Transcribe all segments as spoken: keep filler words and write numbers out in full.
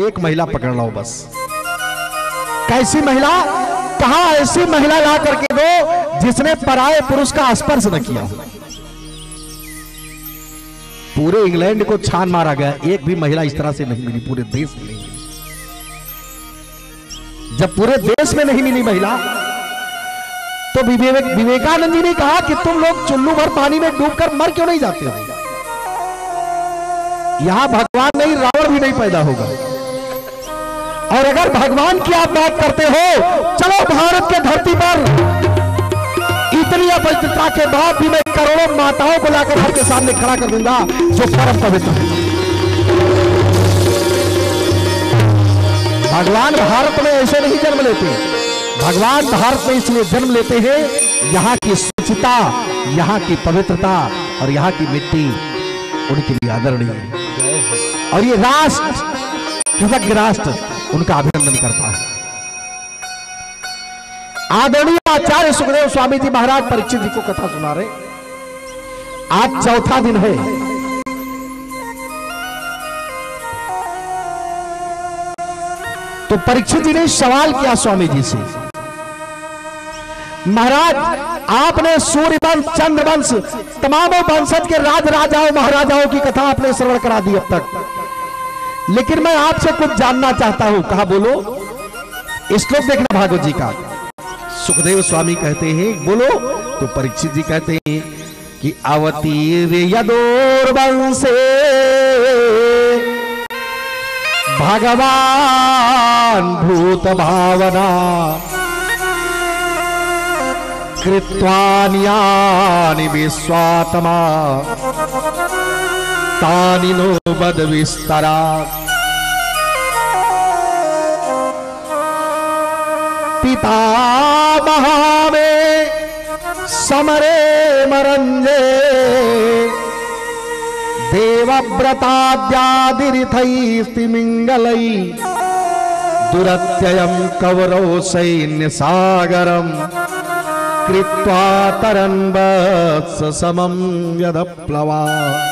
एक महिला पकड़ लो बस। कैसी महिला? कहा ऐसी महिला ला करके दो जिसने पराये पुरुष का स्पर्श न किया हो। पूरे इंग्लैंड को छान मारा गया, एक भी महिला इस तरह से नहीं मिली, पूरे देश में नहीं मिली। जब पूरे देश में नहीं मिली महिला, तो विवेक विवेकानंद जी ने कहा कि तुम लोग चुल्लू भर पानी में डूबकर मर क्यों नहीं जाते हो? यहां भगवान नहीं, रावण भी नहीं पैदा होगा। और अगर भगवान की आप बात करते हो, चलो भारत के धरती पर इतनी अपवित्रता के बाद भी मैं करोड़ों माताओं को लाकर आपके सामने खड़ा कर दूंगा जो परम पवित्र है। भगवान भारत में ऐसे नहीं जन्म लेते। भगवान भारत में इसलिए जन्म लेते हैं, यहाँ की शुचिता, यहाँ की पवित्रता और यहाँ की मिट्टी उनके लिए आदरणीय है। और ये राष्ट्र, कृतज्ञ राष्ट्र उनका अभिनंदन करता है। आदरणीय आचार्य सुखदेव स्वामी जी महाराज परीक्षित जी को कथा सुना रहे। आज चौथा दिन है। तो परीक्षित जी ने सवाल किया स्वामी जी से, महाराज आपने सूर्यवंश, चंद्रवंश, तमामों वंशज के राज राजाओं महाराजाओं की कथा आपने श्रवण करा दी अब तक, लेकिन मैं आपसे कुछ जानना चाहता हूं। कहा बोलो। श्लोक देखना भागवत जी का। सुखदेव स्वामी कहते हैं बोलो। तो परीक्षित जी कहते हैं कि अवतीर यदोर्वंशे भगवान भूत भावना कृत्वान्यानि विश्वात्मा तानि नो बद विस्तरा। पितामहा में समरे मरंजे देवव्रताद्यादिरिथैस्तिमिंगलै दुरत्ययं कवरौ सैन्य सागरम कृत्वा तरन् वत्स समं यदप्लवा।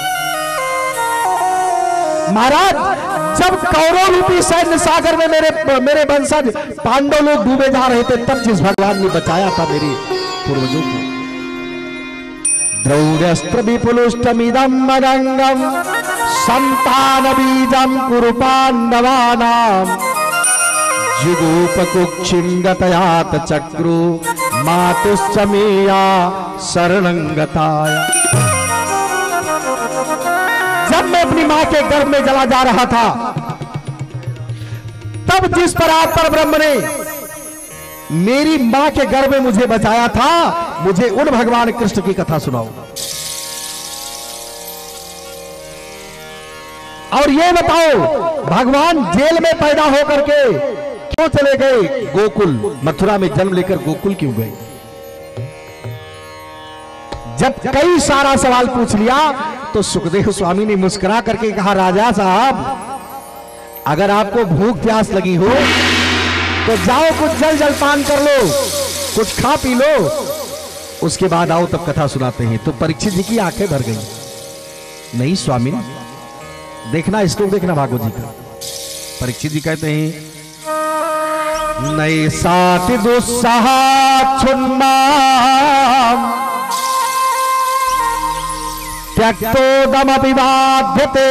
महाराज जब कौरव रूपी सैन्य सागर में मेरे मेरे वंशज पांडव लोग डूबे जा रहे थे, तब जिस भगवान ने बचाया था मेरे पूर्वजों को। द्रौरस्त्र विपुलुष्टमिदं मदंगम संतान बीजम कुरु पांडवानां जुगुपकुक्षिं गतयात चक्रु मातुश्च मेया शरणं गताया। जब मैं अपनी मां के गर्भ में जला जा रहा था, तब जिस परात्पर ब्रह्म ने मेरी मां के गर्भ में मुझे बचाया था, मुझे उन भगवान कृष्ण की कथा सुनाओ। और ये बताओ भगवान जेल में पैदा होकर के क्यों चले गए गोकुल? मथुरा में जन्म लेकर गोकुल क्यों गए? जब कई सारा सवाल पूछ लिया तो सुखदेव स्वामी ने मुस्कुरा करके कहा, राजा साहब अगर आपको भूख प्यास लगी हो तो जाओ कुछ जल जलपान कर लो, कुछ खा पी लो, उसके बाद आओ तब कथा सुनाते हैं। तो परीक्षित जी की आंखें भर गई। नहीं स्वामी, देखना श्लोक देखना भागवत जी का। परीक्षित जी कहते हैं नई साति दुस्सहाच्छुन्माम त्यक्तोदमपि बाध्यते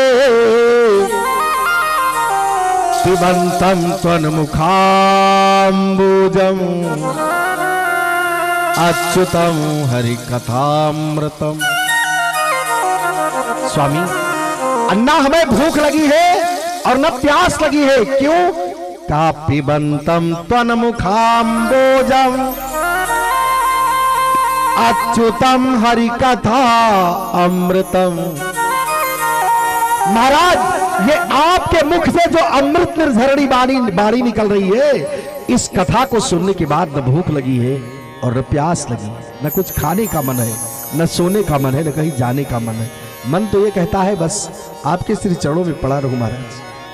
पिबन्तं त्वन्मुखाम्बुजम् अच्युतं हरिकथामृतम्। स्वामी अन्ना हमें भूख लगी है और न प्यास लगी है, क्यों? का पिबन्तं त्वन्मुखाम्बुजम् अच्युतम हरिकथा अमृतम। महाराज ये आपके मुख से जो अमृत निर्झरणी बाणी बाणी निकल रही है, इस कथा को सुनने के बाद न भूख लगी है और न प्यास लगी, न कुछ खाने का मन है, न सोने का मन है, न कहीं जाने का मन है। मन तो ये कहता है बस आपके श्री चरणों में पड़ा रहूं महाराज।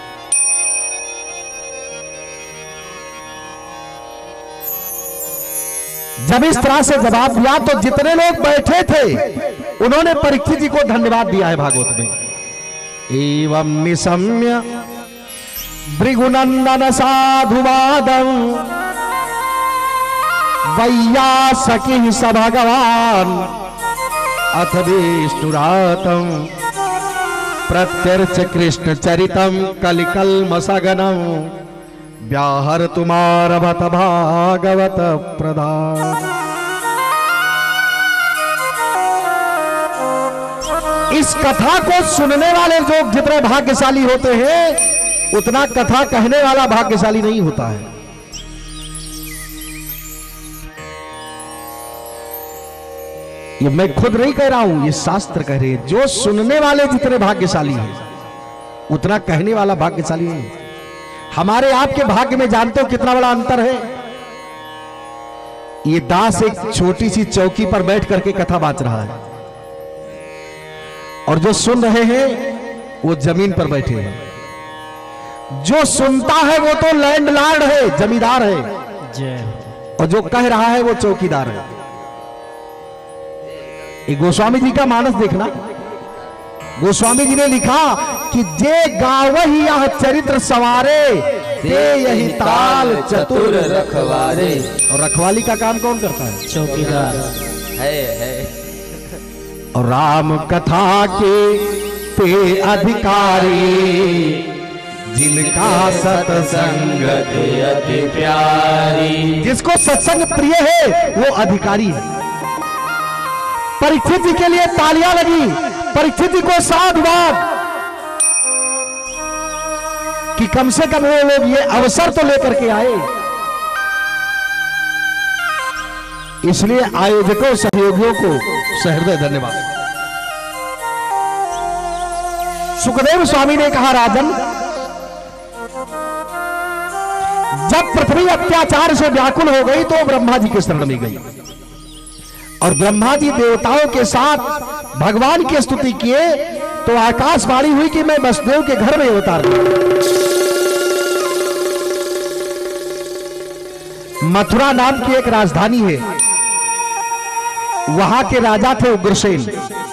जब इस तरह से जवाब दिया तो जितने लोग बैठे थे उन्होंने परीक्षित जी को धन्यवाद दिया है भागवत में। एवं निशम्य भृगुनंदन साधुवादम वैयासकी स भगवान अथ विष्णुरातम प्रत्यर्च कृष्ण चरितम कलिकल्म सगनम व्याहर तुम्हार भत भागवत प्रधान। इस कथा को सुनने वाले लोग जितने भाग्यशाली होते हैं उतना कथा कहने वाला भाग्यशाली नहीं होता है। ये मैं खुद नहीं कह रहा हूं, ये शास्त्र कह रहे हैं। जो सुनने वाले जितने भाग्यशाली हैं उतना कहने वाला भाग्यशाली नहीं। हमारे आपके भाग्य में जानते हो कितना बड़ा अंतर है। ये दास एक छोटी सी चौकी पर बैठ करके कथा बांच रहा है और जो सुन रहे हैं वो जमीन पर बैठे हैं। जो सुनता है वो तो लैंडलॉर्ड है, जमींदार है, और जो कह रहा है वो चौकीदार है। एक गोस्वामी जी का मानस देखना। गोस्वामी जी ने लिखा कि जे गावहि यह चरित्र सवारे ते यही ताल चतुर रखवारे। और रखवाली का काम कौन करता है? चौकीदार है, है। और राम कथा के ते अधिकारी जिनका सत्संग अति प्यारी। जिसको सत्संग प्रिय है वो अधिकारी है। परीक्षित जी के लिए तालियां लगी, परीक्षित जी को साधुवाद कि कम से कम वो लोग ये अवसर तो लेकर के आए। इसलिए आयोजकों सहयोगियों को सहृदय धन्यवाद। सुखदेव स्वामी ने कहा, राजन, जब पृथ्वी अत्याचार से व्याकुल हो गई तो ब्रह्मा जी के शरण में गई और ब्रह्मा जी देवताओं के साथ भगवान की स्तुति किए तो आकाशवाणी हुई कि मैं वसुदेव के घर में अवतार दूं। मथुरा नाम की एक राजधानी है, वहां के राजा थे उग्रसेन।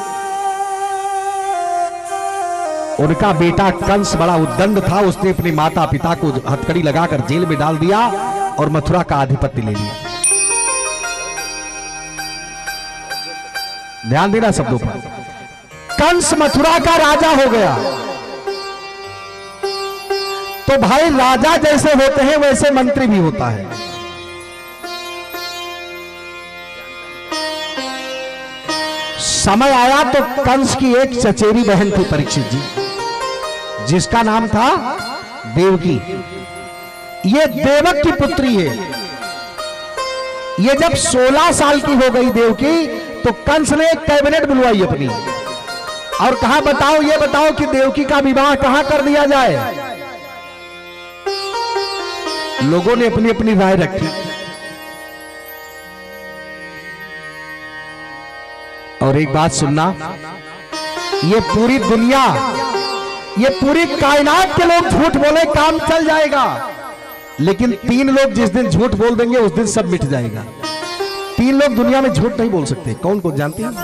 उनका बेटा कंस बड़ा उद्दंड था, उसने अपने माता पिता को हथकड़ी लगाकर जेल में डाल दिया और मथुरा का आधिपत्य ले लिया। ध्यान देना शब्दों पर। कंस मथुरा का राजा हो गया तो भाई राजा जैसे होते हैं वैसे मंत्री भी होता है। समय आया तो कंस की एक चचेरी बहन थी परीक्षित जी, जिसका नाम था देवकी। ये देवक की पुत्री है। ये जब सोलह साल की हो गई देवकी तो कंस ने एक कैबिनेट बुलवाई अपनी और कहा, बताओ ये बताओ कि देवकी का विवाह कहां कर दिया जाए। लोगों ने अपनी अपनी राय रखी और एक बात सुनना, ये पूरी दुनिया, ये पूरी कायनात के लोग झूठ बोले काम चल जाएगा, लेकिन तीन लोग जिस दिन झूठ बोल देंगे उस दिन सब मिट जाएगा। तीन लोग दुनिया में झूठ नहीं बोल सकते। कौन कौन जानते हैं?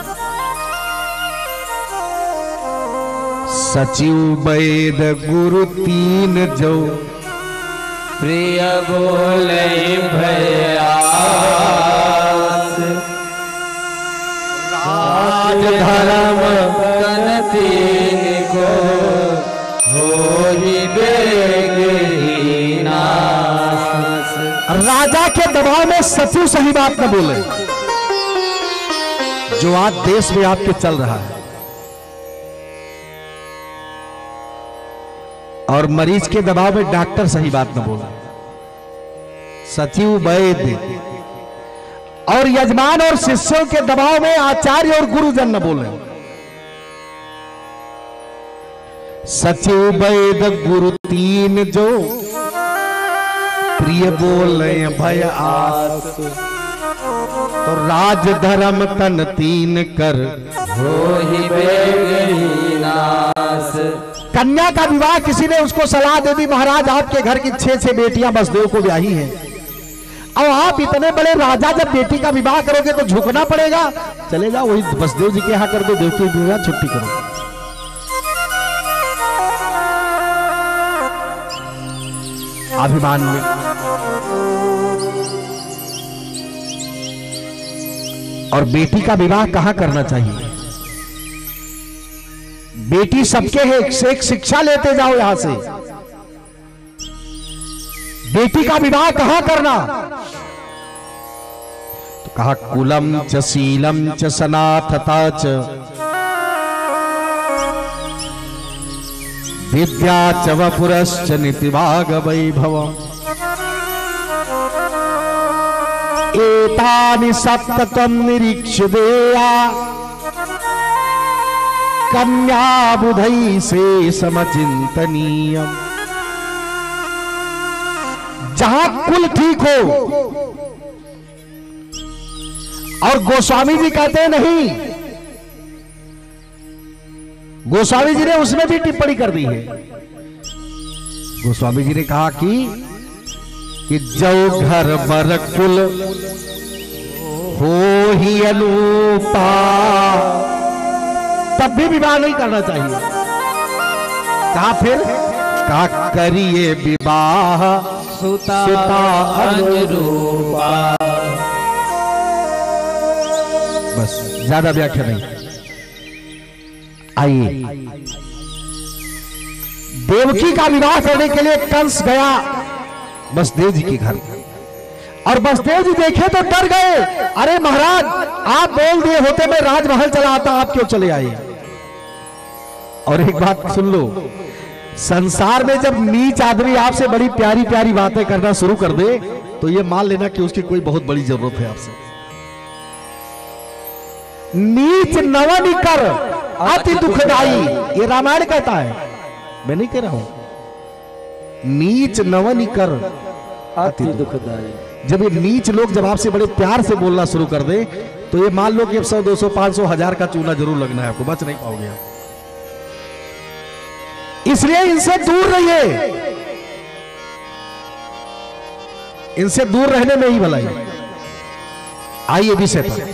सचिव वैद गुरु तीन जो प्रिय बोले भयास, राज धर्म तन तीन को होई बेगी नास। राजा के दबाव में सचिव सही बात न बोले, जो आज देश में आपके चल रहा है। और मरीज के दबाव में डॉक्टर सही बात न बोला। सचिव वैद्य और यजमान और शिष्यों के दबाव में आचार्य और गुरुजन न बोले। सचिव वैद्य गुरु तीन जो प्रिय बोले भय आस, तो राज धर्म तन तीन कर होहि बेगी नास। कन्या का विवाह किसी ने उसको सलाह दे दी, महाराज आपके घर की छह छह बेटियां वसुदेव को ब्याही हैं और आप इतने बड़े राजा, जब बेटी का विवाह करोगे तो झुकना पड़ेगा। चले जाओ वही वसुदेव जी के यहाँ कर दो, देवकी की विवाह छुट्टी करो। अभिमान में। और बेटी का विवाह कहां करना चाहिए? बेटी सबके है, एक शिक्षा लेते जाओ यहां से। बेटी का विवाह कहां करना? तो कहा कुलम च शीलम च सनाथता च विद्या च वपुरश्च नीतिभाग वैभव एतानि सप्तत्वं निरीक्ष्य देया कन्या बुधई से समचिंतनीयम। जहां कुल ठीक हो, और गोस्वामी जी कहते हैं नहीं, गोस्वामी जी ने उसमें भी टिप्पणी कर दी है। गोस्वामी जी ने कहा कि कि जो घर बर कुल हो ही अनुपा, तब भी विवाह नहीं करना चाहिए। कहा फिर कहा करिए विवाह सुता, सुता अनुरूपा। बस ज्यादा व्याख्या नहीं। आइए, देवकी का विवाह करने के लिए कंस गया वसुदेव जी के घर, और वसुदेव जी देखे तो डर गए। अरे महाराज, आप बोल दिए होते मैं राजमहल चला आता, आप क्यों चले आए? और एक बात सुन लो, संसार में जब नीच आदमी आपसे बड़ी प्यारी प्यारी बातें करना शुरू कर दे, तो ये मान लेना कि उसकी कोई बहुत बड़ी जरूरत है आपसे। नीच नवन कर अति दुखदाई, ये रामायण कहता है, मैं नहीं कह रहा हूं। नीच नवन कर अति दुखदाई। जब ये नीच लोग जब आपसे बड़े प्यार से बोलना शुरू कर दे, तो ये मान लो कि अब सौ दो सौ पांच सौ हजार का चूना जरूर लगना है आपको, बच नहीं पाओगे आप। इसलिए इनसे दूर रहिए, इनसे दूर रहने में ही भलाई। आइए विषय पर।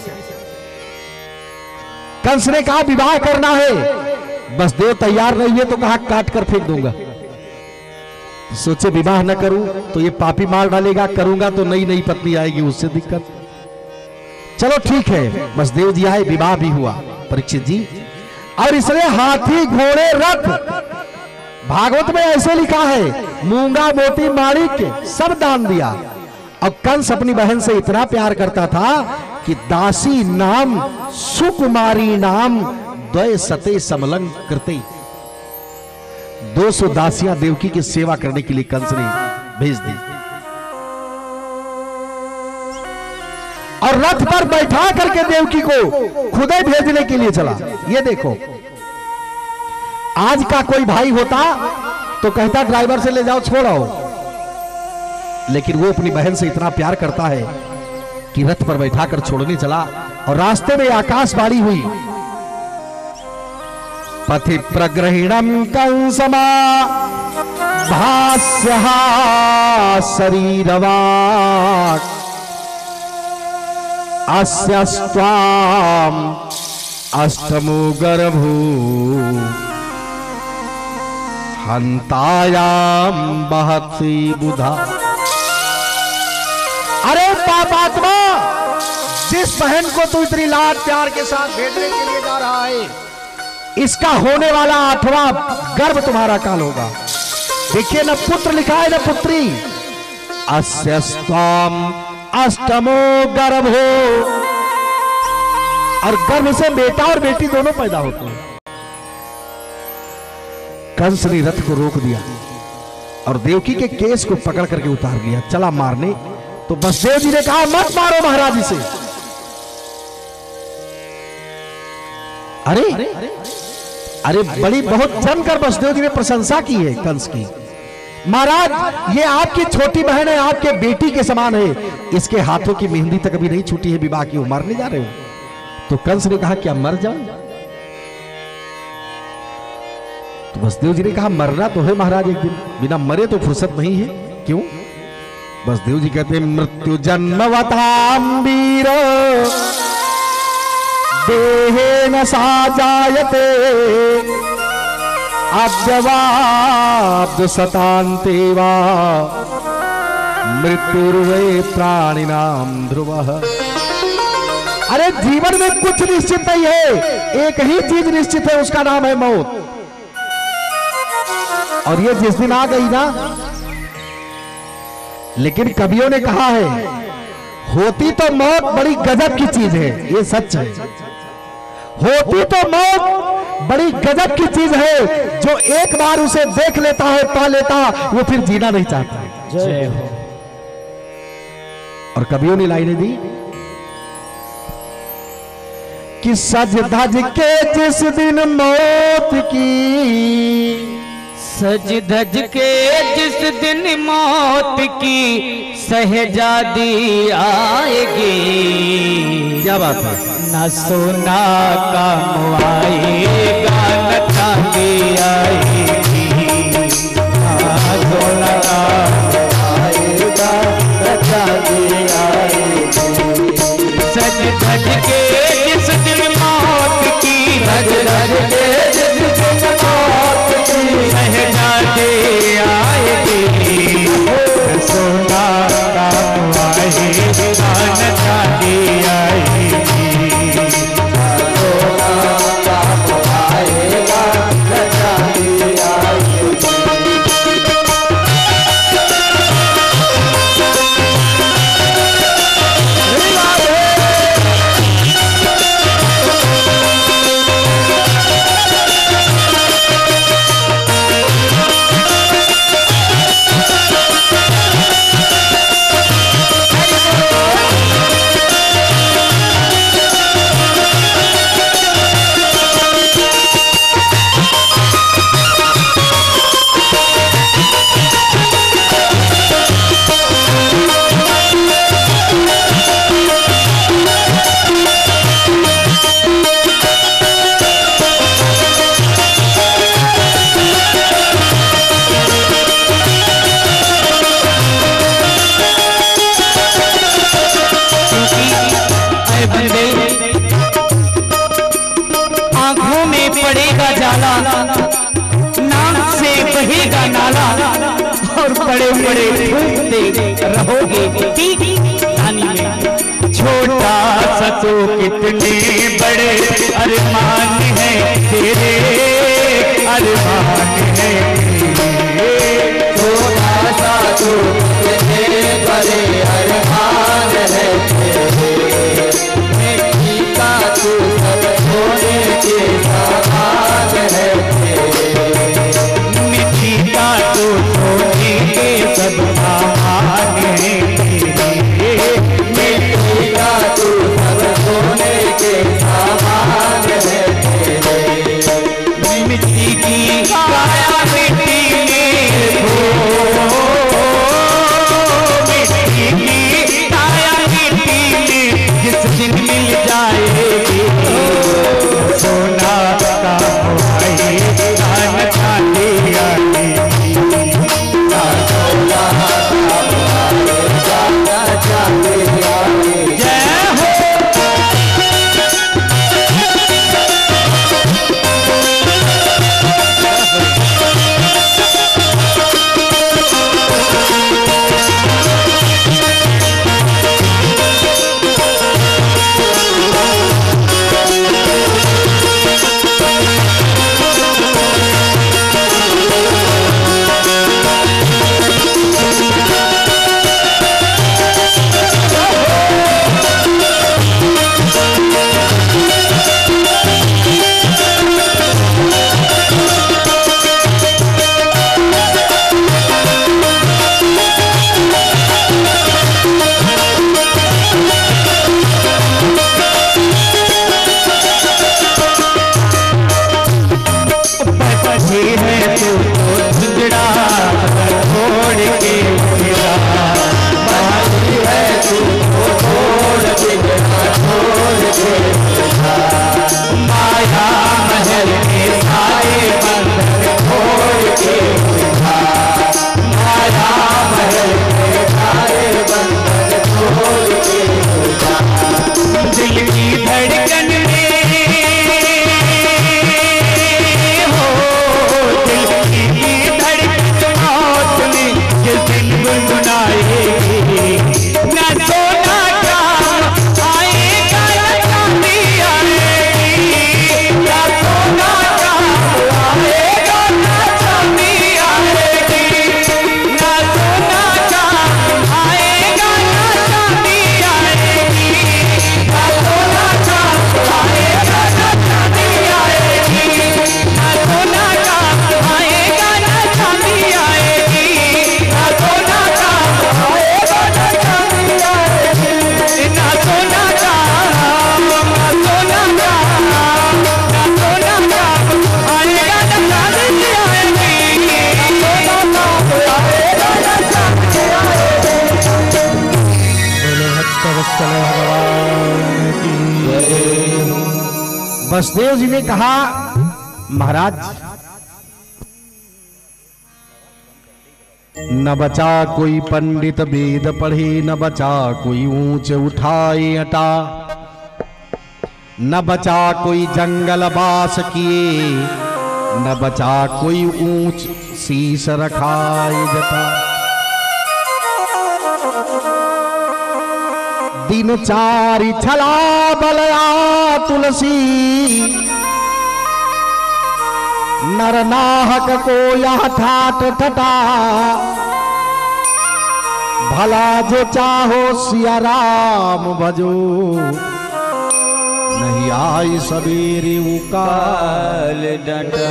कंस ने कहा विवाह करना है, वसुदेव तैयार नहीं है तो कहा काट कर फेंक दूंगा। सोचे विवाह न करूं तो ये पापी मार डालेगा, करूंगा तो नई नई पत्नी आएगी, उससे दिक्कत। चलो ठीक है, वसुदेव जी आए, विवाह भी हुआ परीक्षित जी। और इसने हाथी घोड़े रथ, भागवत में ऐसे लिखा है, मूंगा मोती माणिक्य सब दान दिया। और कंस अपनी बहन से इतना प्यार करता था कि दासी नाम सुकुमारी नाम द्वय सते समलंग कृते, दो सौ दासियां देवकी की सेवा करने के लिए कंस ने भेज दी। और रथ पर बैठा करके देवकी को खुद ही भेजने के लिए चला। ये देखो, आज का कोई भाई होता तो कहता ड्राइवर से ले जाओ, छोड़ आओ, लेकिन वो अपनी बहन से इतना प्यार करता है कि रथ पर बैठाकर छोड़ने चला। और रास्ते में आकाशवाणी हुई, पथि प्रग्रहिणम कंसमा भास्यहा शरीरवाक् अस्यस्त्वाम अष्टमो गर्भो हंतायाम बहति बुधा। अरे पापात्मा, जिस बहन को तू इतनी लाड प्यार के साथ भेजने के लिए जा रहा है, इसका होने वाला आठवां गर्भ तुम्हारा काल होगा। देखिए, न पुत्र लिखा है न पुत्री। अस्यस्त्वाम अष्टमो गर्भो, और गर्भ से बेटा और बेटी दोनों पैदा होते हैं। कंस ने रथ को रोक दिया और देवकी के केस को पकड़ करके उतार दिया, चला मारने। तो वसुदेव जी ने कहा मत मारो महाराज इसे। अरे अरे अरे बड़ी बहुत जमकर वसुदेव जी ने प्रशंसा की है कंस की। महाराज, ये आपकी छोटी बहन है, आपके बेटी के समान है, इसके हाथों की मेहंदी तक अभी नहीं छूटी है, विवाह की मारने जा रहे हो। तो कंस ने कहा क्या मर जाऊं? तो वसुदेव जी ने कहा मरना तो है महाराज एक दिन, बिना मरे तो फुर्सत नहीं है। क्यों? वसुदेव जी कहते हैं मृत्यु जन्मवताम वीर देहे न सा जायते अव्यवाब्द सतान्ते वा मृत्युर्वे प्राणिनाम ध्रुवः। अरे जीवन में कुछ निश्चित नहीं है, एक ही चीज निश्चित है, उसका नाम है मौत। और ये जिस दिन आ गई ना, लेकिन कवियों ने कहा है होती तो मौत बड़ी गजब की चीज है, ये सच है। होती तो मौत बड़ी गजब की चीज है, जो एक बार उसे देख लेता है, पा लेता, वो फिर जीना नहीं चाहता। जय हो। और कवियों ने लाइनें दी कि सज धज के जिस दिन मौत की, सज धज के जिस दिन मौत की शहजादी आएगी। क्या बात है। न सोना काम आएगा न चांदी आएगी, न सोना काम आएगा न चांदी आएगी। सज धज के जिस दिन मौत की, सज धज के जिस दिन मौत की शहजादी आएगी। सोना काम आएगा न चांदी आएगी, सोना काम आएगा न चांदी आएगी। आंखों में पड़ेगा जाला, नाक से बहेगा नाला, और बड़े बड़े फूकते रहोगे पानी में। छोटा सा तो कितने बड़े अरमान है तेरे, अरमान है तेरे। छोटा सा तो कितने बड़े अरमान है तेरे, मिट्टी का तू सब सोने के समान है तेरे। मिट्टी का तू सोने के सब सामान है तेरे, मिट्टी का तू सब सोने के सामान है तेरे। मिट्टी की काया मिट्टी में हो, मिट्टी की वसुदेव जी ने कहा महाराज न बचा कोई पंडित वेद पढ़े, न बचा कोई ऊंच उठाए अटा, न बचा कोई जंगल वास किए, न बचा कोई ऊंच शीश रखाए जटा। दिन चारि छला बलया तुलसी, नर नाहक को यह ठाट ठटा, भला जो चाहो सिया राम भजो, नहीं आई सवेरे उकाल डटा।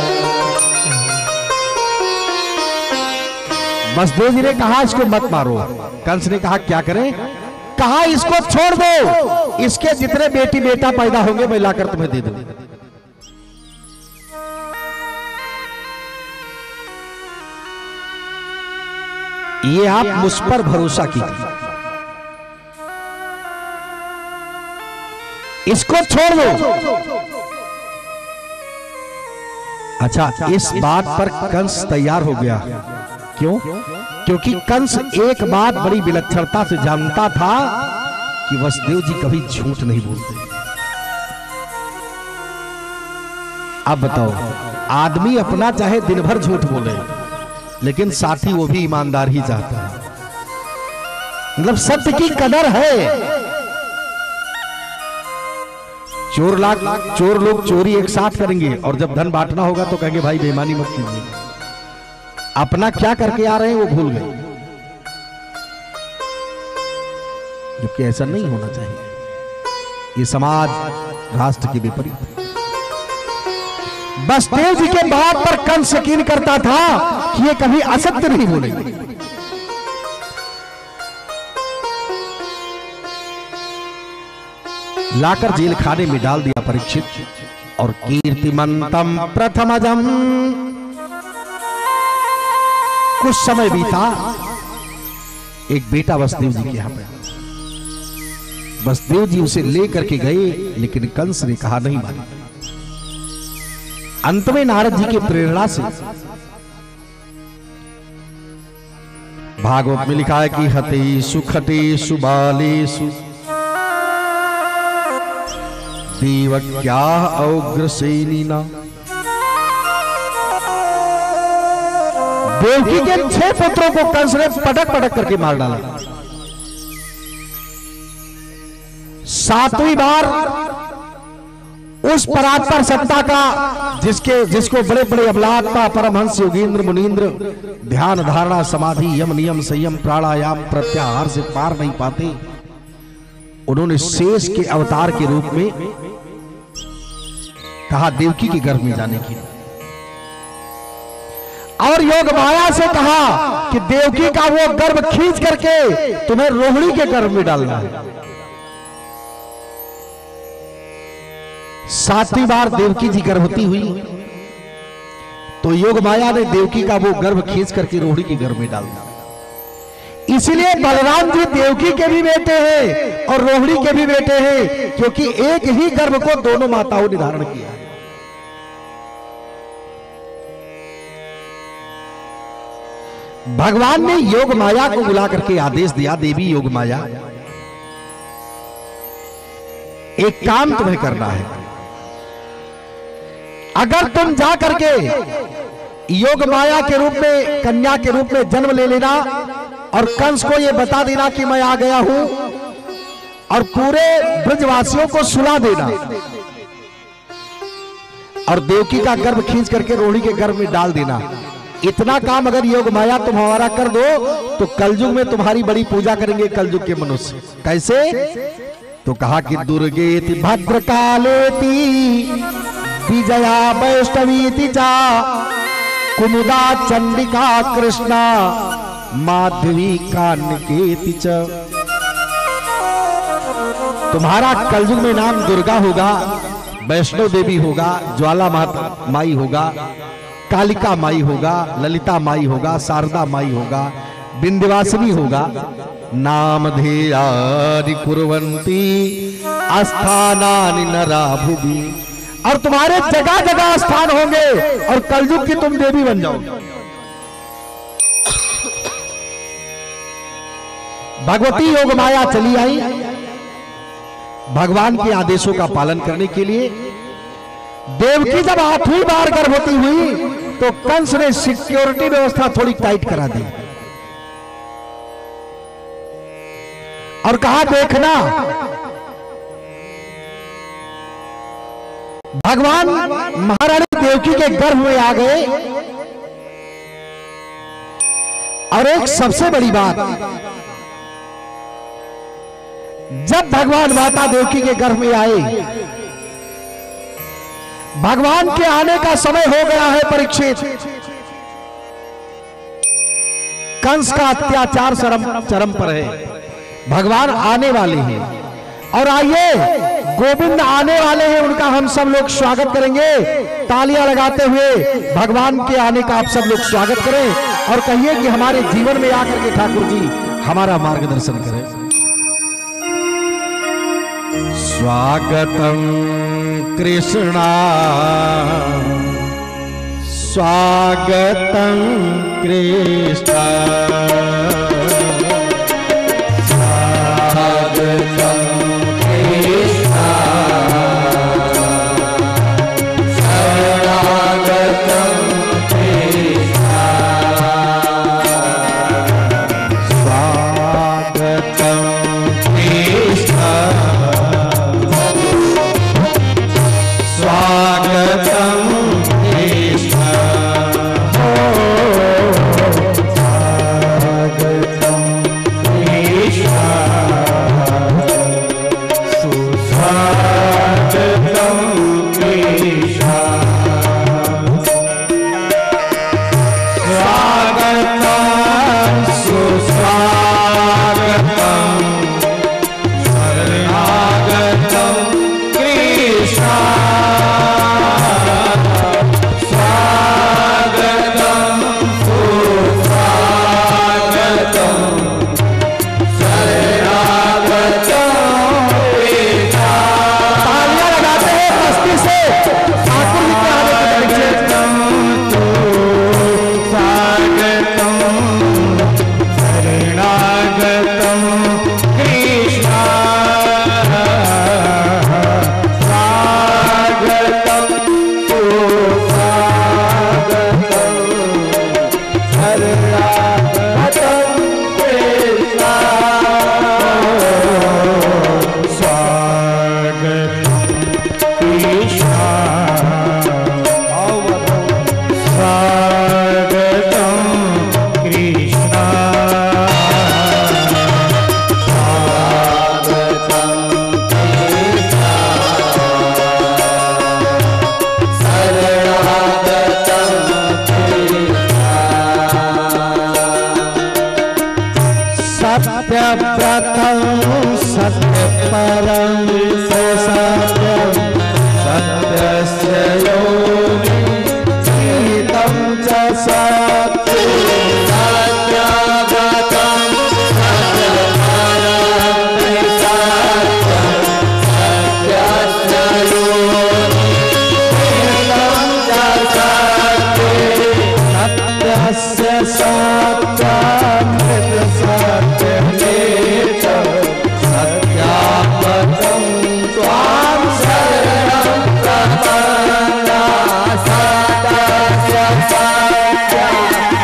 वसुदेव जी ने कहा इसको मत मारो। कंस ने कहा क्या करें? कहा इसको छोड़ दो, इसके जितने बेटी बेटा पैदा होंगे मैं लाकर तुम्हें दे दूंगा। ये आप मुझ पर भरोसा कीजिए, इसको छोड़ दो। अच्छा, इस बात पर कंस तैयार हो गया। क्यों? क्योंकि कंस एक बात बड़ी विलक्षणता से जानता था कि वसुदेव जी कभी झूठ नहीं बोलते। अब बताओ, आदमी अपना चाहे दिन भर झूठ बोले, लेकिन साथी वो भी ईमानदार ही चाहता है। मतलब सत्य की कदर है। चोर लाख चोर लोग चोरी एक साथ करेंगे और जब धन बांटना होगा तो कहेंगे भाई बेईमानी मत कीजिए। अपना क्या करके आ रहे हैं वो भूल गए, जबकि ऐसा नहीं होना चाहिए। ये समाज राष्ट्र के विपरीत। वसुदेव जी के बात पर कंस यकीन करता था कि ये कभी असत्य नहीं बोलेंगे। लाकर जेल खाने में डाल दिया परीक्षित, और कीर्तिमंतम प्रथमजम। कुछ समय बीता, एक बेटा वसुदेव जी के यहां पे। वसुदेव जी उसे लेकर के गए, लेकिन कंस ने कहा नहीं मानी। अंत में नारद जी की प्रेरणा से भागवत में लिखा है कि हतेषु खटेषु बालेषु देवक्याः औग्रसेनिना। देवकी के छह पुत्रों को कंस ने पटक पटक करके मार डाला। सातवीं बार उस परात्पर सत्ता का जिसके जिसको बड़े बड़े अबलात्मा परमहंस योगींद्र मुनींद्र ध्यान धारणा समाधि यम नियम संयम प्राणायाम प्रत्याहार से पार नहीं पाते, उन्होंने शेष के अवतार के रूप में कहा देवकी के गर्भ में जाने की, और योग माया से कहा कि देवकी का वो गर्भ खींच करके तुम्हें रोहिणी के गर्भ में डालना है। सातवीं बार देवकी जी गर्भवती हुई तो योग माया ने देवकी का वो गर्भ खींच करके रोहिणी के गर्भ में डाल दिया। इसीलिए बलराम जी देवकी के भी बेटे हैं और रोहिणी के भी बेटे हैं, क्योंकि एक ही गर्भ को दोनों माताओं ने धारण किया। भगवान ने योग माया को बुला करके आदेश दिया, देवी योग माया एक काम तुम्हें करना है। अगर तुम जा करके योग माया के रूप में कन्या के रूप में जन्म ले लेना और कंस को यह बता देना कि मैं आ गया हूं, और पूरे ब्रजवासियों को सुला देना, और देवकी का गर्भ खींच करके रोहिणी के गर्भ में डाल देना। इतना काम अगर योग माया तुम हमारा कर दो तो कलयुग में तुम्हारी बड़ी पूजा करेंगे कलयुग के मनुष्य। कैसे? तो कहा कि दुर्गेति भद्रकालेति विजया वैष्णवीति चा कुमुदा चंडिका कृष्णा माधवी कान्यकेति च। तुम्हारा कलयुग में नाम दुर्गा होगा, वैष्णव देवी होगा, ज्वाला माता माई होगा, कालिका माई होगा, ललिता माई होगा, शारदा माई होगा, विंध्यवासिनी होगा, नामधेयादि कुर्वन्ति स्थानानि नरा भुवि। और तुम्हारे जगह जगह स्थान होंगे और कलयुग की तुम देवी बन जाओगे। भगवती योग माया चली आई भगवान के आदेशों का पालन करने के लिए। देवकी जब आठवीं बार गर्भवती हुई तो कंस ने सिक्योरिटी व्यवस्था थोड़ी टाइट करा दी और कहा देखना भगवान महारानी देवकी के गर्भ में आ गए। और एक सबसे बड़ी बात, जब भगवान माता देवकी के गर्भ में आए, भगवान के आने का समय हो गया है परीक्षित। कंस का अत्याचार चरम चरम पर है, भगवान आने वाले हैं। और आइए गोविंद आने वाले हैं, उनका हम सब लोग स्वागत करेंगे तालियां लगाते हुए। भगवान के आने का आप सब लोग स्वागत करें और कहिए कि हमारे जीवन में आकर के ठाकुर जी हमारा मार्गदर्शन करें। स्वागतम कृष्णा स्वागतम कृष्णा स्वागतम कृष्णा स्वागतम कृष्णा स्वागतम कृष्णा स्वागतम कृष्णा स्वागतम कृष्णा सुस्वागतम कृष्णा स्वागतम सुस्वागतम शरणागतम कृष्णा सत्यव्रतं सत्यपरं सत्यं सत्यस्य योनितं च सत्यं सत्यव्रतं सत्यपरं सत्यं सत्यस्य योनितं च सत्यं सत्यस्य सत्यं सत्यात्मकं त्वां शरणं प्रपन्ना सत्यस्य सत्यं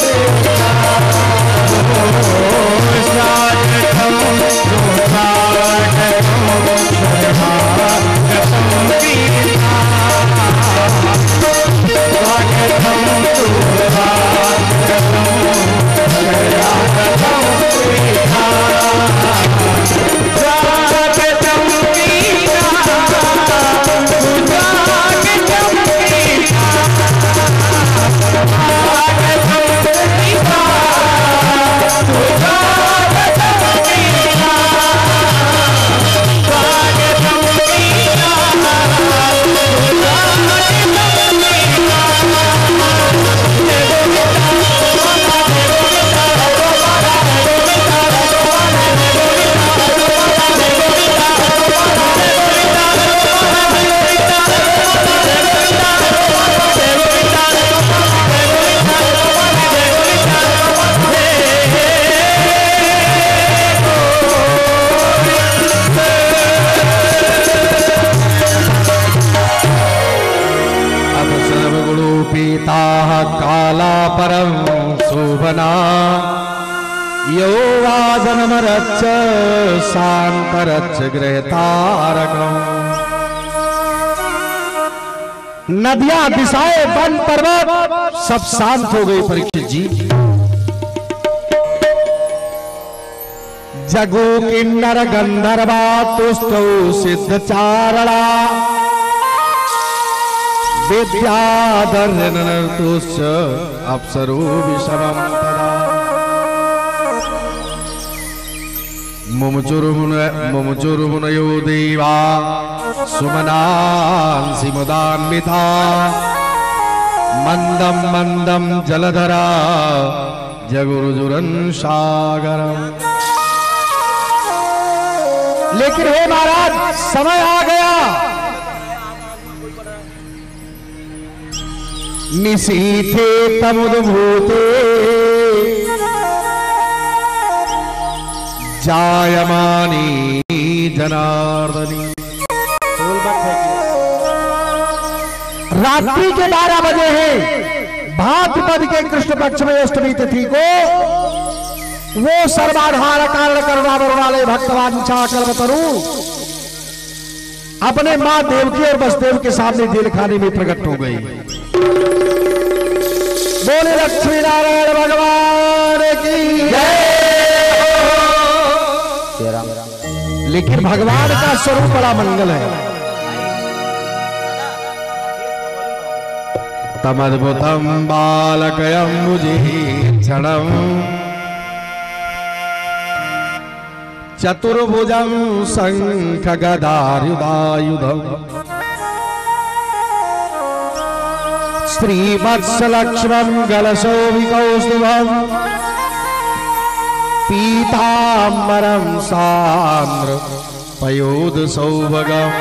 काला परम शोभना यो वाजनमरच्च शांतरच्च गृहतारकम्। नदियां दिशाएं वन पर्वत सब शांत हो गए परीक्षित जी। जगो किन्नर गंधर्वा तुष्टौ सिद्ध चारणा विद्याधर नरतुश्च अप्सरो विषमं तदा। मुमुचुर्मुनयो देवा सुमनांसि मुदान्विता मंदम मंदम जलधरा जगुरुजुरन सागरम। लेकिन हे महाराज समय आ गया, निशीथे तमुद्भूते जायमानी जनार्दनी। रात्रि के बारह बजे हैं, भाद्रपद के कृष्ण पक्ष में अष्टमी तिथि को वो सर्वाधार कारण करुणावर वाले भक्तवान कल्पतरु अपने मां देवकी और वसुदेव के सामने जेल खाने में प्रकट हो गई। बोले लक्ष्मी नारायण भगवान की जय। लेकिन भगवान का स्वरूप बड़ा मंगल है। तमद्भुतम बालकयं मुझे क्षणम चतुर्भुजं शंख गदायुधायुधम श्रीवत्सलक्ष्मं गलशोभिकौस्तुभं पीताम्बरं सान्द्र पयोधसौभगम्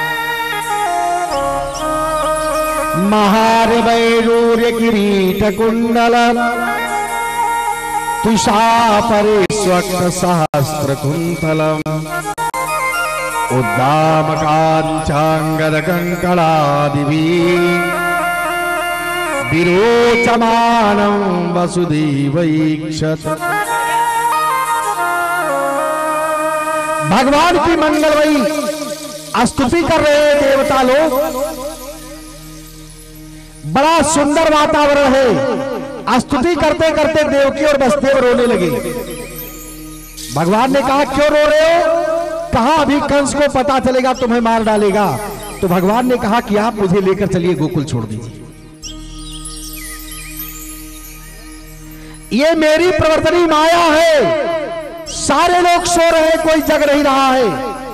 महार्वैडूर्य किरीटकुण्डलं तुषापरिष्वक् सहस्रकुन्तलम् उद्दामकाञ्चाङ्गदकङ्कणादिभिः विरोचमानं वसुदेवैक्षत। भगवान की मंगलमयी स्तुति कर रहे हैं देवता लोग। बड़ा सुंदर वातावरण है। स्तुति करते करते देवकी और वसुदेव रोने लगे। भगवान ने कहा क्यों रो रहे हो? कहा अभी कंस को पता चलेगा तुम्हें मार डालेगा। तो भगवान ने कहा कि आप मुझे लेकर चलिए, गोकुल छोड़ दीजिए। ये मेरी प्रवर्तनी माया है। सारे लोग सो रहे हैं, कोई जग नहीं रहा है,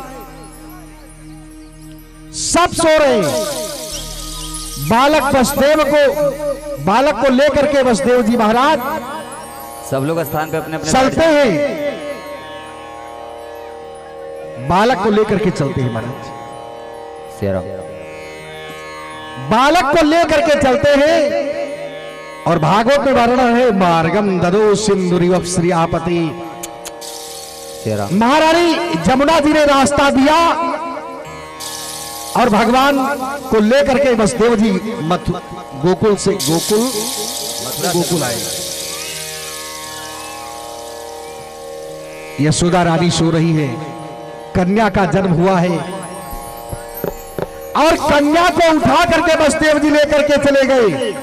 सब सो रहे हैं। बालक वसुदेव को बालक को लेकर के वसुदेव जी महाराज सब लोग स्थान पे अपने अपने चलते हैं। बालक को लेकर के चलते हैं महाराज। बालक को लेकर के चलते हैं और भागवत में वर्णन है मार्गम ददो सिंधुरिवप श्रियापति। महारानी जमुना जी ने रास्ता दिया और भगवान को लेकर के वसुदेव जी मथु गोकुल से गोकुल गोकुल आए। यशोदा रानी सो रही है, कन्या का जन्म हुआ है और कन्या को उठा करके वसुदेव जी लेकर के चले गए।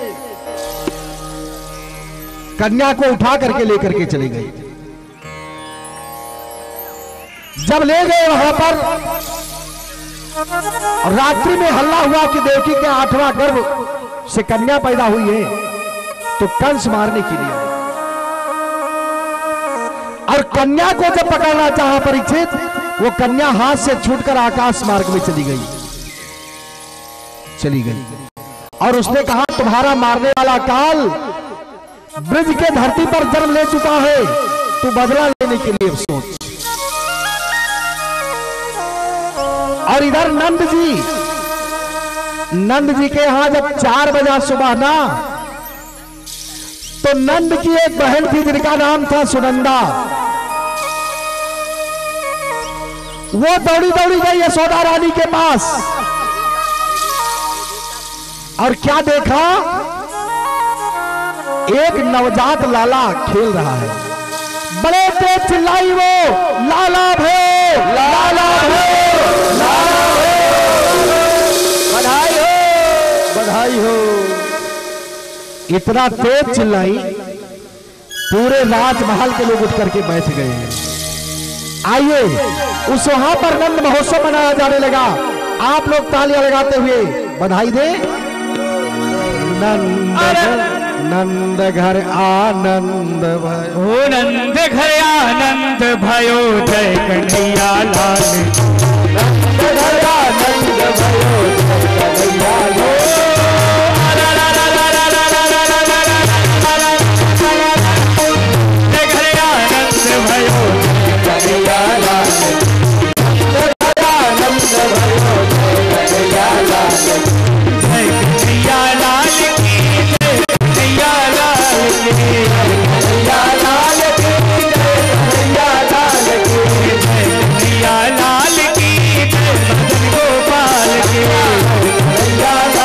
कन्या को उठा करके लेकर के चले गए। जब ले गए वहां पर रात्रि में हल्ला हुआ कि देवकी के आठवां गर्भ से कन्या पैदा हुई है, तो कंस मारने के लिए आए और कन्या को जब पकड़ना चाहा परीक्षित, वो कन्या हाथ से छूटकर आकाश मार्ग में चली गई चली गई और उसने कहा तुम्हारा मारने वाला काल ब्रज के धरती पर जन्म ले चुका है, तू बदला लेने के लिए सोच। और इधर नंद जी नंद जी के यहां जब चार बजा सुबह ना, तो नंद की एक बहन थी जिनका नाम था सुनंदा। वो दौड़ी दौड़ी गई यशोदा रानी के पास और क्या देखा, एक नवजात लाला खेल रहा है। बड़े तेज चिल्लाई वो, लाला भो लाला भो लाला भो, बधाई हो बधाई हो। इतना तेज चिल्लाई, पूरे राजमहल के लोग उठ करके बैठ गए हैं। आइए उस वहां पर नंद महोत्सव मनाया जाने लगा। आप लोग तालियां लगाते हुए बधाई दे। नंद नंद घर आनंद भयो, नंद घर आनंद भयो, जय कन्हैया लाल। नंद घर आनंद भयो, जय कन्हैया लाल। गोपाल के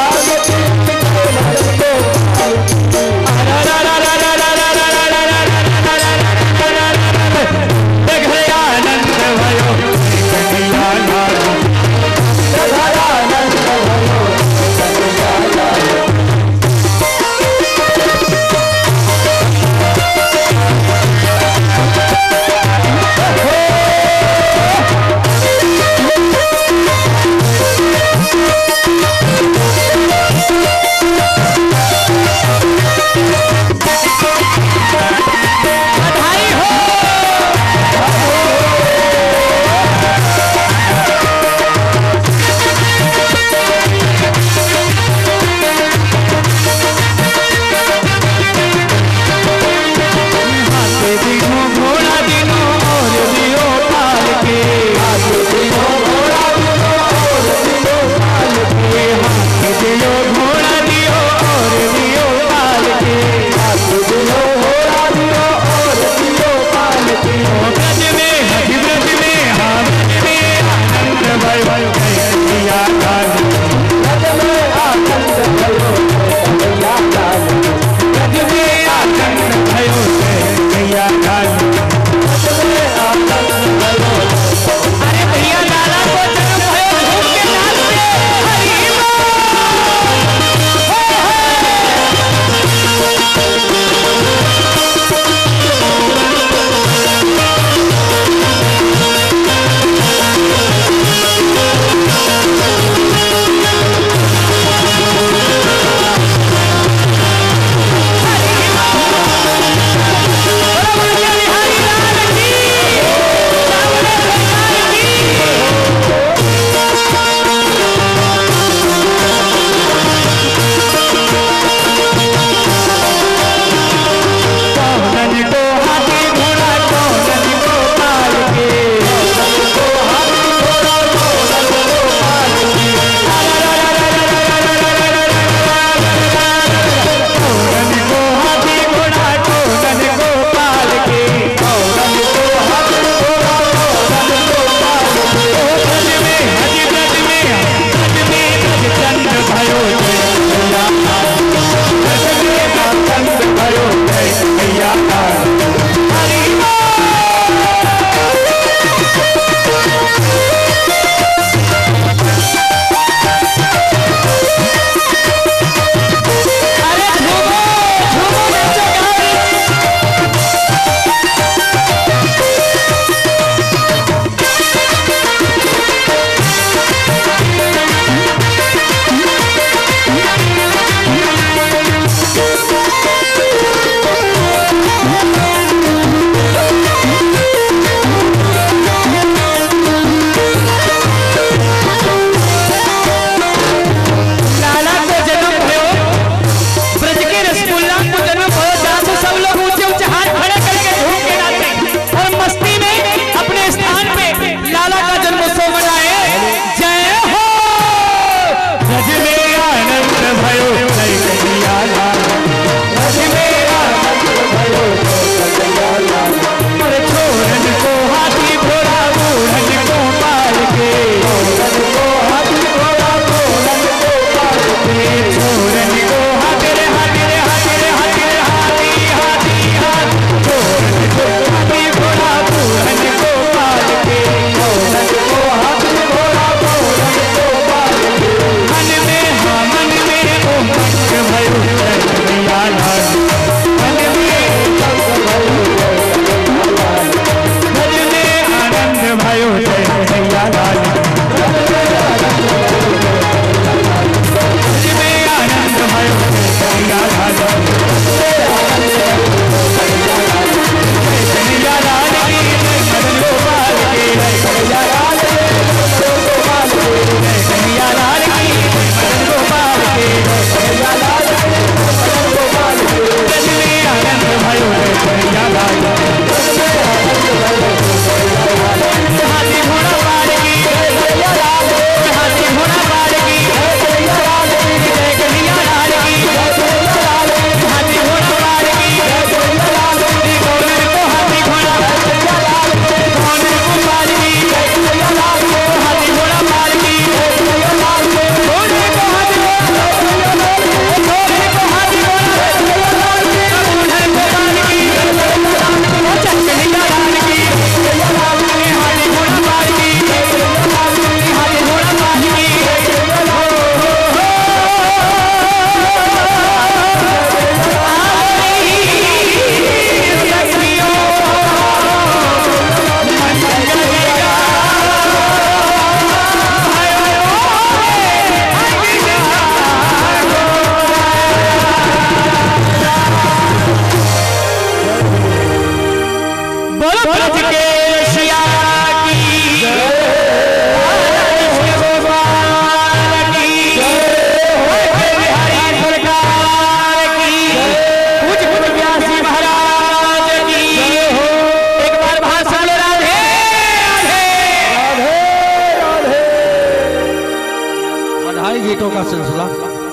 होगा सिलसिला।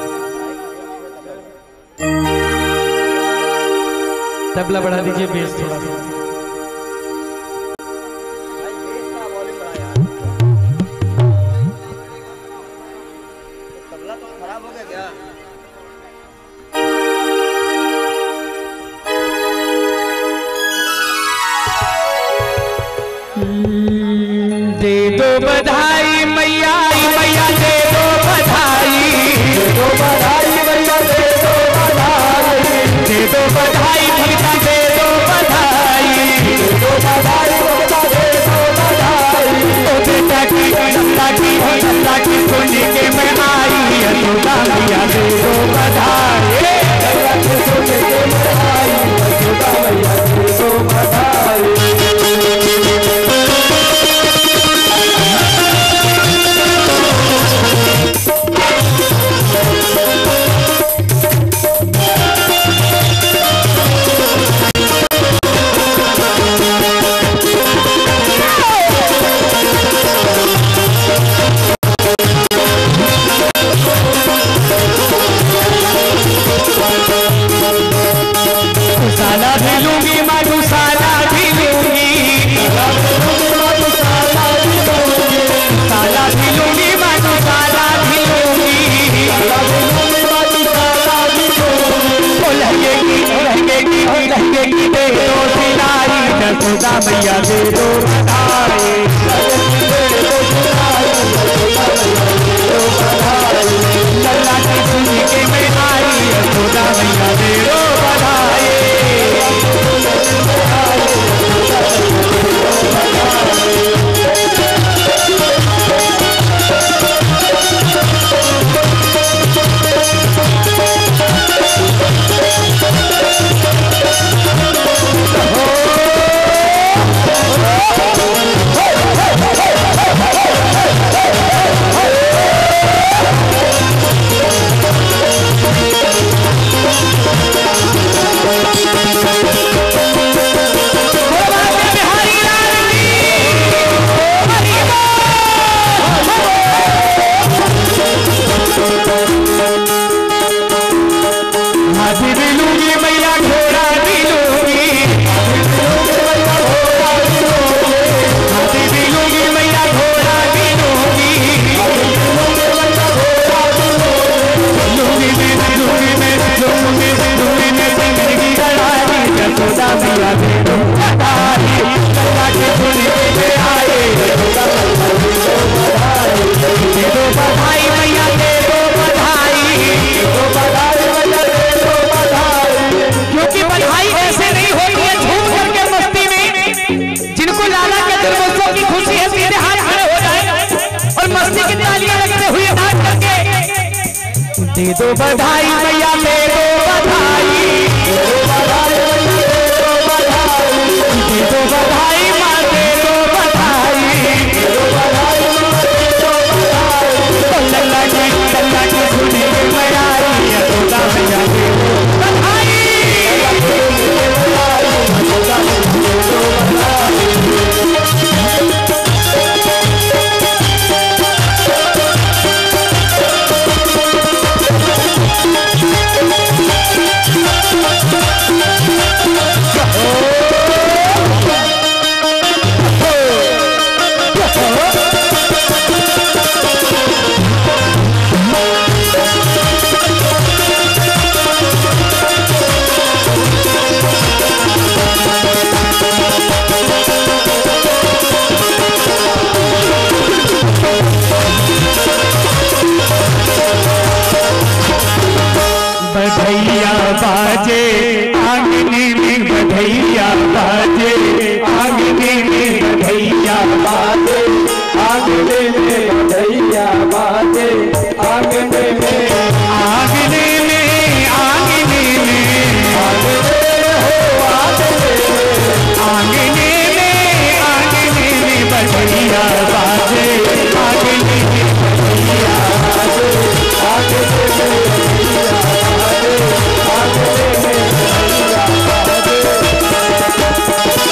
तबला बढ़ा दीजिए, बेस थोड़ा सा। तबला तो खराब हो गया क्या? दे दो बधाई मैया, मैया दे दो बधाई, दे दो बधाई मैया, दे दो बधाई, दे दो बधाई भगता, दे दो बधाई, दे दो बधाई भगता, दे दो बधाई। ओ बेटा की नंदा की नंदा की सुन के मैं आई, यशोदा मैया दे दो बधाई, नंदा की सुन के मैं आई, यशोदा मैया दे दो बधाई। साला भी लूंगी मधुशाला भी लूंगी, साला भी लूंगी मधुशाला भी लूंगी, ओ लगेगी लगेगी लगेगी दे दो सिलाई, यशोदा मैया दे दो बधाई, लल्ला की सुन के मैं आई, यशोदा मैया दे दो बधाई। हाथी भी लूंगी मैया, घोड़ा भी लूंगी, हाथी भी लूंगी मैया, घोड़ा भी लूंगी, लूंगी में लूंगी में लूंगी में लूंगी में जिंदगी गड़ाई, यशोदा मैया दे दो बधाई, लल्ला के सुन के आए, यशोदा मैया दे दो बधाई, दे दो बधाई मैया, दे दो बधाई, दे दो बधाई मैया, दे दो बधाई। क्योंकि बधाई ऐसे नहीं होती है झूम करके मस्ती में, जिनको लाला के दिलबसों की खुशी है सीधे हाथ खड़े हो जाए और मस्ती की तालियां लगते हुए नाच करके दे दो बधाई मैया, दे दो बधाई, दे दो बधाई मैया, दे दो बधाई, दे दो बधाई मां, दे दो बधाई, दे दो बधाई मां, दे दो बधाई। लल्ला की लल्ला की सुन के मैं आई, यशोदा मैया दे दो बधाई, यशोदा मैया दे दो बधाई। बधैया बाजे आंगने में, बधैया बाजे आंगने में, बधैया बाजे आंगने में, बधैया बाजे आंगने में, आंगने में आंगने में आंगने हो आंगने में, आंगने में आंगने में बधैया बाजे आंगने में, बधैया बाजे आंगने में, आगे आगे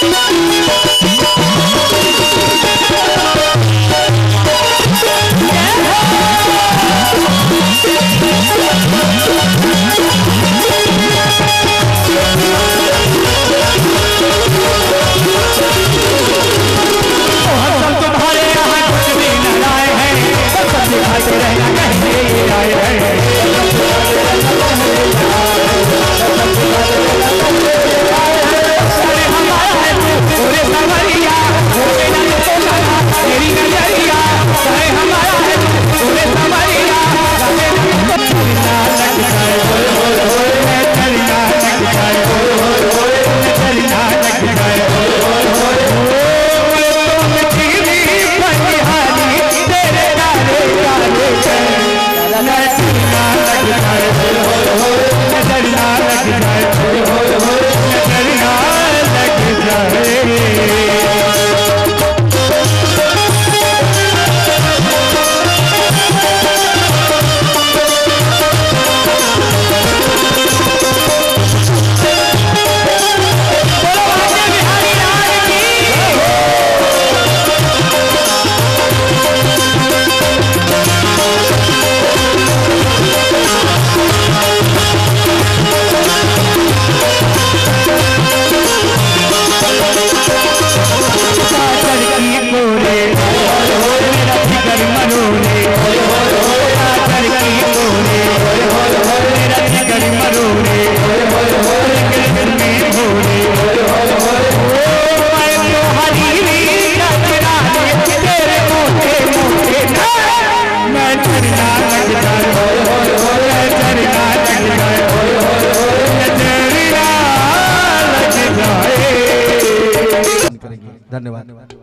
धन्यवाद।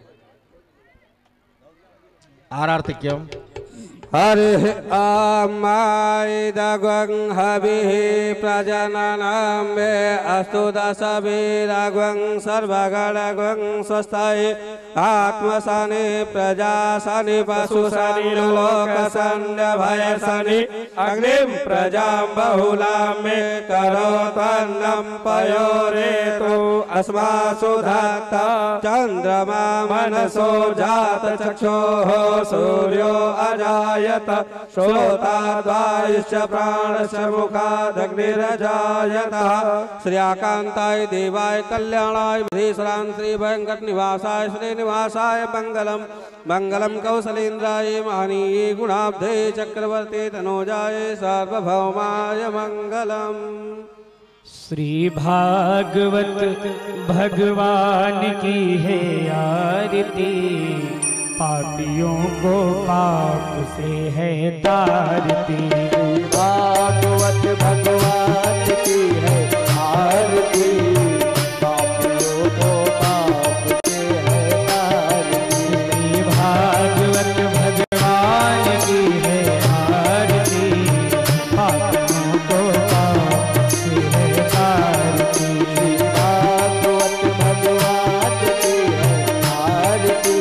आरार्तिक्यम हरिः आमायिदग्वं हविः प्रजननं मे अस्तु दशभिरग्वं सर्वगणग्वं स्वस्ताय आत्मसनि प्रजासनि पशुसनि लोकसन्नभयसनि अग्निं प्रजां बहुलां मे करोतन्नं पयोरेतु अस्मासु धाता चन्द्रमा मनसो जातचक्षोः सूर्यो अजायत श्रोताद्वायुश्च प्राणश्च मुखादग्निरजायतः श्रियाकान्ताय देवाय कल्याणाय बुद्धीश्वरान् श्रीवेङ्कटनिवासाय श्रीनिवासाय मङ्गलम् मङ्गलं कौसलेन्द्राय महनीये गुणाब्धे चक्रवर्ती तनोजाय सार्वभौमाय मङ्गलम्। श्री भागवत भगवान की है आरती, पापियों को पाप से है तारती। भागवत भगवान की है आरती, पापियों को पाप से है तारती। भागवत भगवान की है आरती, पापियों को पाप से है तारती। भागवत भगवान की है आरती,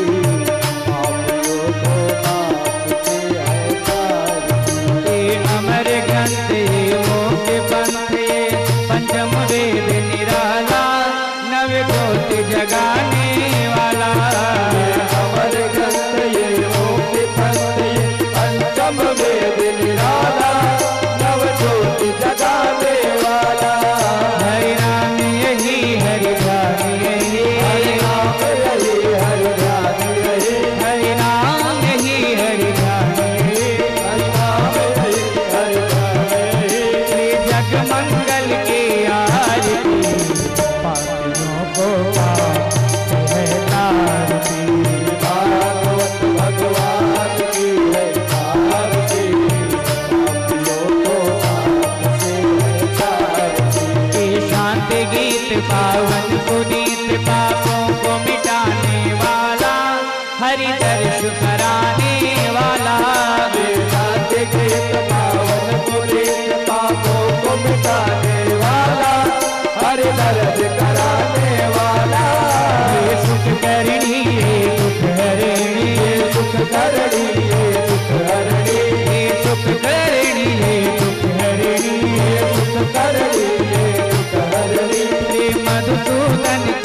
अमर ग्रंथ मोक्ष पंथ पंचम वेद निराला, नव ज्योति जगाने वाला। अमर ग्रंथ ये मोक्ष पंथ पंचम वेद निराला, नव ज्योति जगाने वाला। हरि नाम यही हरि ध्यान यही, हरि नाम यही हरि ध्यान यही, हरि नाम यही हरि ध्यान यही, हरि नाम यही हरि ध्यान यही। श्री जग मंगल की आरती, पापियों को पाप से है तारती। भागवत भगवान की है आरती, पापियों को पाप से है तारती। के शांत गीत पावन पुनीत पापों को मिटाने वाला, हरि दर्श कराने वाला। शांत गीत पावन पुनीत पापों को मिटाने वाला, हरि दर्द कराने वाला। ये सुख करणी ये दुख हरणी, ये सुख करणी ये दुख हरणी, ये सुख करणी ये दुख हरणी। ये सुख करणी ये दुख हरणी। श्री मधुसूदन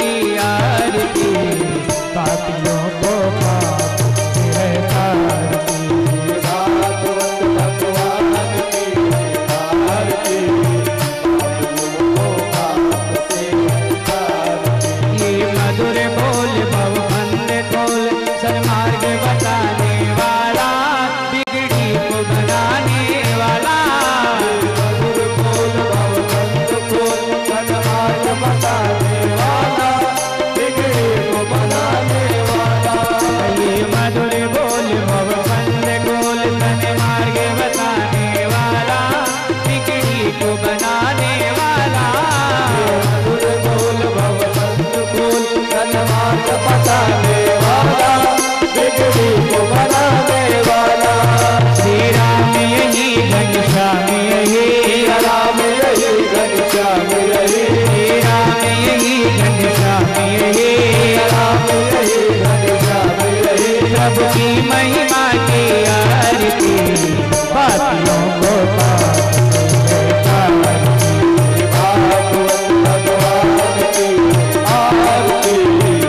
राम यही राम यही घनश्याम यही राम यही घनश्याम यही प्रभु की महिमा की आरती पापियों को पाप से भागवत भगवान की आरती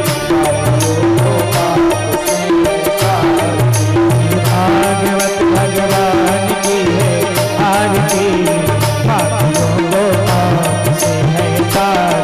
भागवत भगवान की है आरती पापियों को पाप से है तार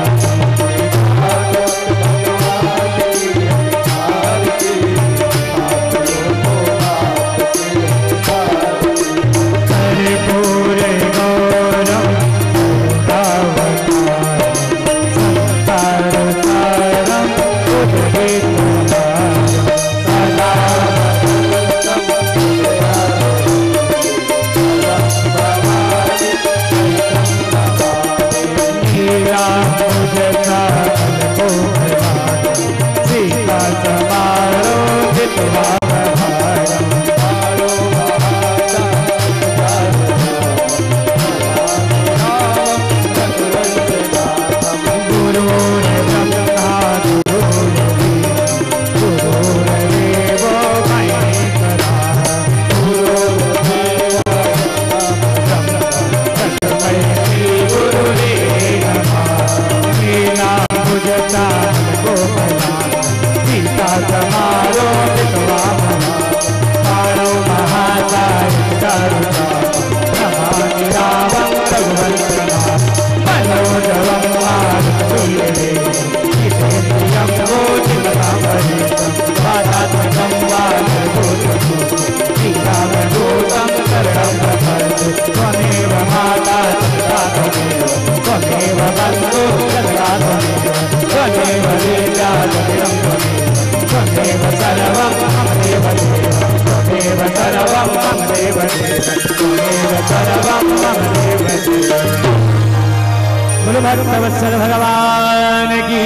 भगवत्सल भगवान की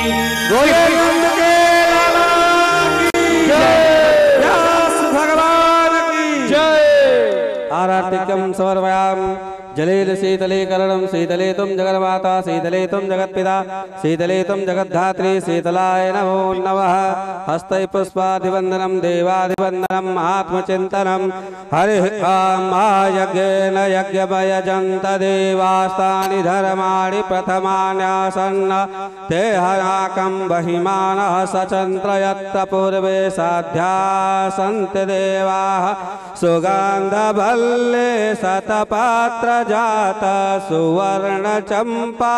गोविंद के लाला की जय व्यास भगवान की जय आरार्तिकं समर्पयाम जलेन शीतले करणं शीतले तुम जगन्माता शीतले तुम जगत्पिता शीतले तुम जगद्धात्री शीतलाय नमो नमः हस्तै पुष्पादिवन्दनं देवादिवन्दनम् आत्मचिन्तनं हरिः ॐ यज्ञेन यज्ञमयजन्त देवास्तानि धर्माणि प्रथमान्यासन्न ते हनाकं बहिमानः सचन्त्र यत्र पूर्वे साध्या सन्ति देवाः सुगन्धभल्ले शतपात्र जाता सुवर्ण चंपा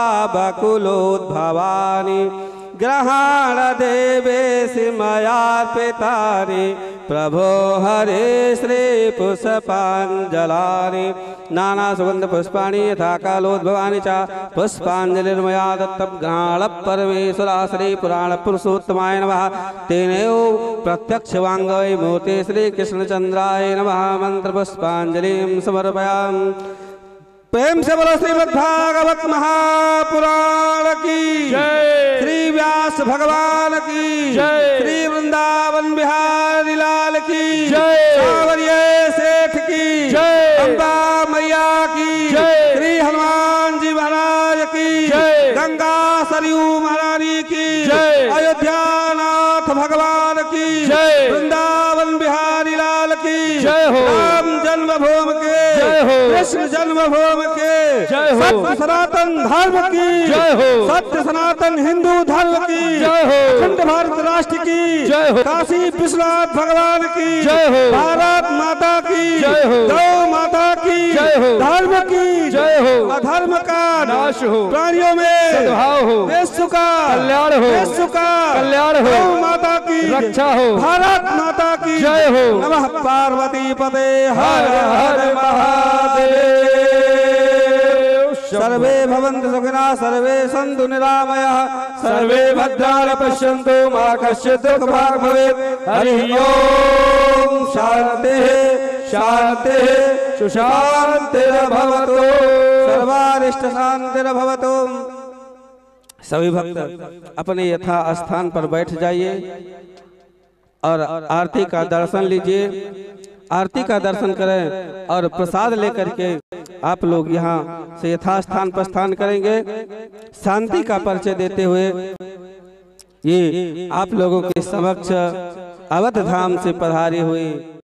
बकुलोद्भवानि ग्रहण देवेशि मयार्पितानि प्रभो हरे श्री पुष्पाञ्जलानि नाना सुगंध पुष्पाणि यथा कालोद्भवानि च पुष्पाञ्जलिर्मया दत्तं ग्रहाण परमेश्वरा श्री पुराण पुरुषोत्तमाय नमः तेनैव प्रत्यक्ष वाङ्गमय मूर्ति श्री कृष्णचंद्राय नमः मंत्र पुष्पाञ्जलिं समर्पयामि। प्रेम से बोलो श्रीमद् भागवत महापुराण की जय, श्री व्यास भगवान की जय, श्री वृंदावन बिहारी लाल की जय, सावरिये सेठ की जय, अम्बा मैया की जय, श्री हनुमान जी महाराज की जय, गंगा सरयू महारानी की जय, अयोध्या नाथ भगवान की जय, वृंदावन बिहारी लाल की जय हो, राम जन्मभूमि के जय हो, कृष्ण जन्मभूमि के जय हो, सत्य सनातन धर्म की जय हो, सत्य सनातन हिंदू धर्म की जय हो, अखंड भारत राष्ट्र की जय हो, काशी विश्वनाथ भगवान की जय हो, भारत माता की जय हो, गौ माता की जय हो, धर्म की जय हो, अधर्म का नाश हो, प्राणियों में सद्भाव हो, विश्व का कल्याण हो, विश्व का कल्याण हो, गौ माता की रक्षा हो, भारत माता की जय हो, नमः पार्वती पते हर हर महादेव। सर्वे भवन्तु सुखिनः सर्वे सन्तु निरामयाः सर्वे भद्राणि पश्यन्तु मा कश्चित् दुःखभाग् भवेत्। हरिः ओम शान्तिः शान्तिः सुशान्तिर्भवतु सर्वारिष्ट शान्तिर्भवतु। सभी भक्त अपने यथा स्थान पर बैठ जाइए और आरती का दर्शन लीजिए। आरती का दर्शन करें और प्रसाद लेकर के आप लोग यहाँ से यथास्थान प्रस्थान करेंगे। शांति का परिचय देते हुए ये आप लोगों के समक्ष अवध धाम से पधारे हुए